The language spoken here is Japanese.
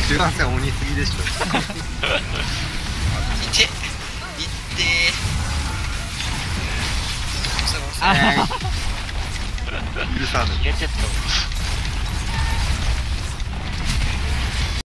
13戦鬼すぎでしょ。 いていって許さぬ。 入れてった。